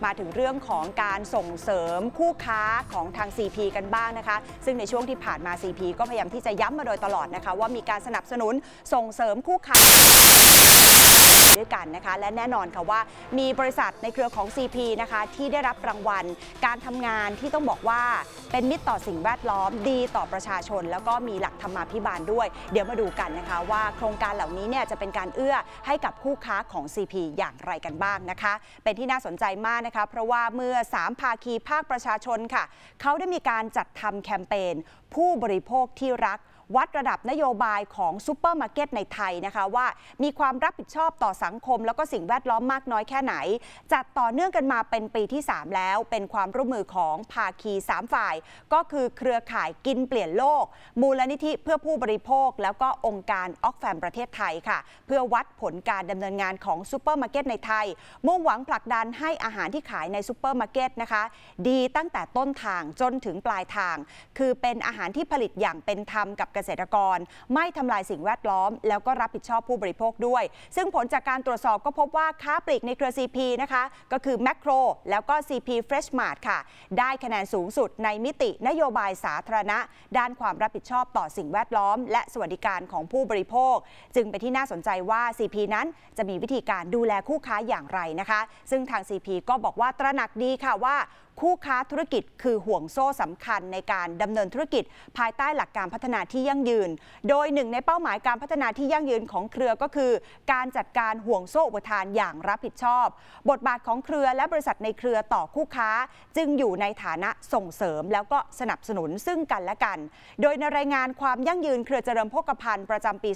มาถึงเรื่องของการส่งเสริมคู่ค้าของทาง CP กันบ้างนะคะซึ่งในช่วงที่ผ่านมา CP ก็พยายามที่จะย้ำมาโดยตลอดนะคะว่ามีการสนับสนุนส่งเสริมคู่ค้าด้วยกันนะคะและแน่นอนค่ะว่ามีบริษัทในเครือของ CP นะคะที่ได้รับรางวัลการทำงานที่ต้องบอกว่าเป็นมิตรต่อสิ่งแวดล้อมดีต่อประชาชนแล้วก็มีหลักธรรมาภิบาลด้วยเดี๋ยวมาดูกันนะคะว่าโครงการเหล่านี้เนี่ยจะเป็นการเอื้อให้กับคู่ค้าของ CP อย่างไรกันบ้างนะคะเป็นที่น่าสนใจมากนะคะเพราะว่าเมื่อ3ภาคีภาคประชาชนค่ะเขาได้มีการจัดทำแคมเปญผู้บริโภคที่รักวัดระดับนโยบายของซุปเปอร์มาร์เก็ตในไทยนะคะว่ามีความรับผิดชอบต่อสังคมแล้วก็สิ่งแวดล้อมมากน้อยแค่ไหนจัดต่อเนื่องกันมาเป็นปีที่3แล้วเป็นความร่วมมือของภาคี3ฝ่ายก็คือเครือข่ายกินเปลี่ยนโลกมูลนิธิเพื่อผู้บริโภคแล้วก็องค์การออกแฟมประเทศไทยค่ะเพื่อวัดผลการดำเนินงานของซุปเปอร์มาร์เก็ตในไทยมุ่งหวังผลักดันให้อาหารที่ขายในซุปเปอร์มาร์เก็ตนะคะดีตั้งแต่ต้นทางจนถึงปลายทางคือเป็นอาหารที่ผลิตอย่างเป็นธรรมกับเกษตรกรไม่ทำลายสิ่งแวดล้อมแล้วก็รับผิดชอบผู้บริโภคด้วยซึ่งผลจากการตรวจสอบก็พบว่าค้าปลีกในเครือ CP นะคะก็คือแมคโครแล้วก็ CP Fresh Mart ค่ะได้คะแนนสูงสุดในมิตินโยบายสาธารณะด้านความรับผิดชอบต่อสิ่งแวดล้อมและสวัสดิการของผู้บริโภคจึงเป็นที่น่าสนใจว่า CP นั้นจะมีวิธีการดูแลคู่ค้าอย่างไรนะคะซึ่งทาง CP ก็บอกว่าตระหนักดีค่ะว่าคู่ค้าธุรกิจคือห่วงโซ่สำคัญในการดำเนินธุรกิจภายใต้หลักการพัฒนาที่ยั่งยืนโดยหนึ่งในเป้าหมายการพัฒนาที่ยั่งยืนของเครือก็คือการจัดการห่วงโซ่อุปทานอย่างรับผิดชอบบทบาทของเครือและบริษัทในเครือต่อคู่ค้าจึงอยู่ในฐานะส่งเสริมแล้วก็สนับสนุนซึ่งกันและกันโดยในรายงานความยั่งยืนเครือเจริญโภคภัณฑ์ประจำปี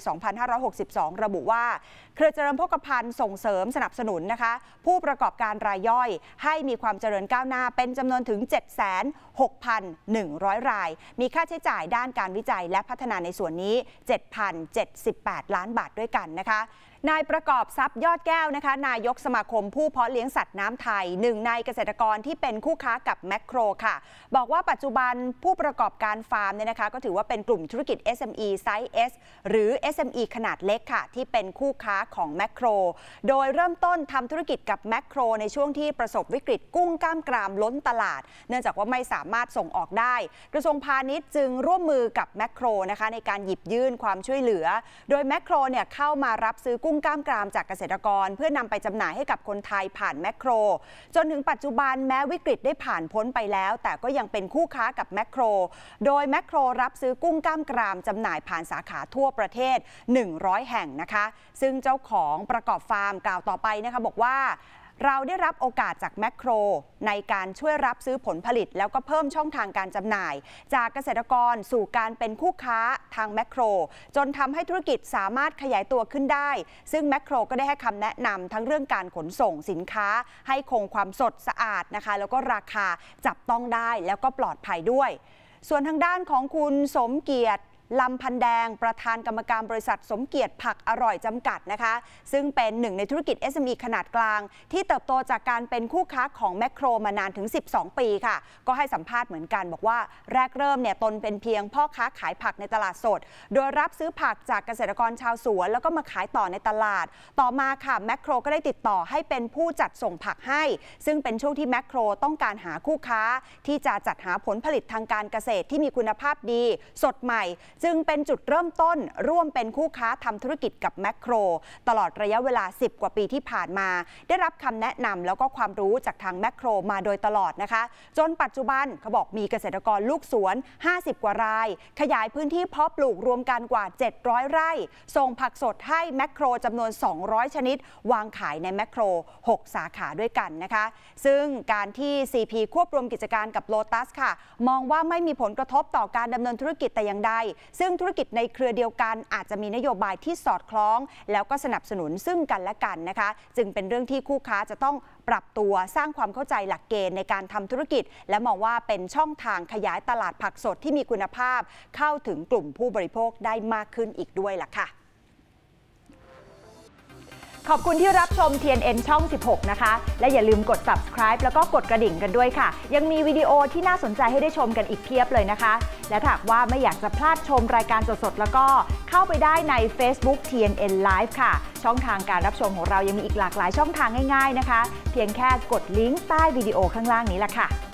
2562 ระบุว่าเครือเจริญโภคภัณฑ์ส่งเสริมสนับสนุนนะคะผู้ประกอบการรายย่อยให้มีความเจริญก้าวหน้าเป็นจำนวนถึง 76,100 รายมีค่าใช้จ่ายด้านการวิจัยและพัฒนาในส่วนนี้ 7,078 ล้านบาทด้วยกันนะคะนายประกอบทรัพย์ยอดแก้วนะคะนายกสมาคมผู้เพาะเลี้ยงสัตว์น้ำไทยหนึ่งในเกษตรกรที่เป็นคู่ค้ากับแมคโครค่ะบอกว่าปัจจุบันผู้ประกอบการฟาร์มเนี่ยนะคะก็ถือว่าเป็นกลุ่มธุรกิจ SME ไซส์ S หรือ SME ขนาดเล็กค่ะที่เป็นคู่ค้าของแมคโครโดยเริ่มต้นทำธุรกิจกับแมคโครในช่วงที่ประสบวิกฤตกุ้งกล้ามกรามล้นตลาดเนื่องจากว่าไม่สามารถส่งออกได้กระทรวงพาณิชย์จึงร่วมมือกับแมคโครนะคะในการหยิบยื่นความช่วยเหลือโดยแมคโครเนี่ยเข้ามารับซื้อกุ้งกล้ามกรามจากเกษตรกรเพื่อนำไปจำหน่ายให้กับคนไทยผ่านแมคโครจนถึงปัจจุบันแม้วิกฤตได้ผ่านพ้นไปแล้วแต่ก็ยังเป็นคู่ค้ากับแมคโครโดยแมคโครรับซื้อกุ้งกล้ามกรามจำหน่ายผ่านสาขาทั่วประเทศ100 แห่งนะคะซึ่งเจ้าของประกอบฟาร์มกล่าวต่อไปนะคะบอกว่าเราได้รับโอกาสจากแมคโครในการช่วยรับซื้อผลผลิตแล้วก็เพิ่มช่องทางการจำหน่ายจากเกษตรกรสู่การเป็นคู่ค้าทางแมคโครจนทำให้ธุรกิจสามารถขยายตัวขึ้นได้ซึ่งแมคโครก็ได้ให้คำแนะนำทั้งเรื่องการขนส่งสินค้าให้คงความสดสะอาดนะคะแล้วก็ราคาจับต้องได้แล้วก็ปลอดภัยด้วยส่วนทางด้านของคุณสมเกียรติลำพันแดงประธานกรรมการบริษัทสมเกียรติผักอร่อยจำกัดนะคะซึ่งเป็นหนึ่งในธุรกิจ SME ขนาดกลางที่เติบโตจากการเป็นคู่ค้าของแมคโครมานานถึง12 ปีค่ะก็ให้สัมภาษณ์เหมือนกันบอกว่าแรกเริ่มเนี่ยตนเป็นเพียงพ่อค้าขายผักในตลาดสดโดยรับซื้อผักจากเกษตรกรชาวสวนแล้วก็มาขายต่อในตลาดต่อมาค่ะแมคโครก็ได้ติดต่อให้เป็นผู้จัดส่งผักให้ซึ่งเป็นช่วงที่แมคโครต้องการหาคู่ค้าที่จะจัดหาผลผลิตทางการเกษตรที่มีคุณภาพดีสดใหม่จึงเป็นจุดเริ่มต้นร่วมเป็นคู่ค้าทำธุรกิจกับแมคโครตลอดระยะเวลา10 กว่าปีที่ผ่านมาได้รับคำแนะนำแล้วก็ความรู้จากทางแมคโครมาโดยตลอดนะคะจนปัจจุบันเขาบอกมีเกษตรกรลูกสวน50 กว่ารายขยายพื้นที่เพาะปลูกรวมกันกว่า700 ไร่ส่งผักสดให้แมคโครจำนวน200ชนิดวางขายในแมคโคร6สาขาด้วยกันนะคะซึ่งการที่ CP ควบรวมกิจการกับโลตัสค่ะมองว่าไม่มีผลกระทบต่อการดำเนินธุรกิจแต่อย่างใดซึ่งธุรกิจในเครือเดียวกันอาจจะมีนโยบายที่สอดคล้องแล้วก็สนับสนุนซึ่งกันและกันนะคะจึงเป็นเรื่องที่คู่ค้าจะต้องปรับตัวสร้างความเข้าใจหลักเกณฑ์ในการทำธุรกิจและมองว่าเป็นช่องทางขยายตลาดผักสดที่มีคุณภาพเข้าถึงกลุ่มผู้บริโภคได้มากขึ้นอีกด้วยล่ะค่ะขอบคุณที่รับชม TNN ช่อง 16 นะคะและอย่าลืมกด subscribe แล้วก็กดกระดิ่งกันด้วยค่ะยังมีวิดีโอที่น่าสนใจให้ได้ชมกันอีกเพียบเลยนะคะและหากว่าไม่อยากจะพลาดชมรายการสดๆแล้วก็เข้าไปได้ใน Facebook TNN Live ค่ะช่องทางการรับชมของเรายังมีอีกหลากหลายช่องทางง่ายๆนะคะเพียงแค่กดลิงก์ใต้วิดีโอข้างล่างนี้ล่ะค่ะ